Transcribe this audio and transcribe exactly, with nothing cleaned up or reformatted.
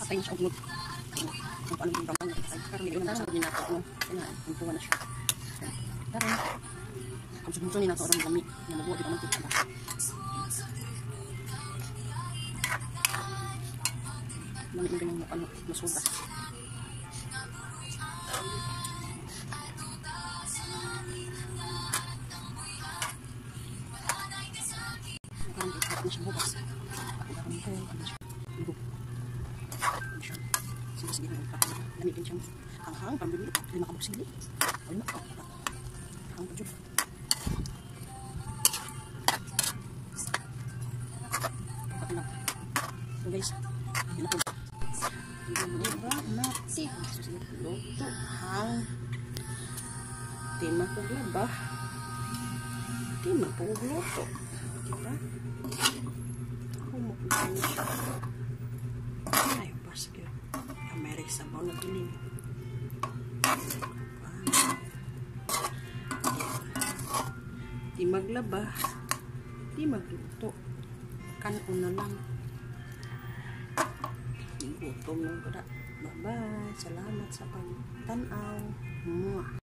nakatay na siya ugmod. Kung paano yung bangkang nakatay. Pero hindi naman sa ginako. No? Kaya kuntuwa na siya. Pero kung sumunod ni nato orang lami na mabuhat di naman kita ba. Mami yung ganyan ano, masuda. Parang ikat na siya bukas. Parang ko, ano siya, lubog. Ano siya, sige-sige na ikat na. Lamigin siyang hanghang, pambili, lima kabuksili. Ayun na, hanghang pa dyan. Pati lang. So guys, yun ako. Hindi ba mati? Susunod luto hang tema ko ba? Tema ko luto. Diba? Ako mo ko siya. Ayaw pas kaya. Amerik sa baon na piling. Di maglaba. Di magluto. Kanon na lang. Gutom na gura. Bye-bye. Salamat sa pagtanaw. Mwah.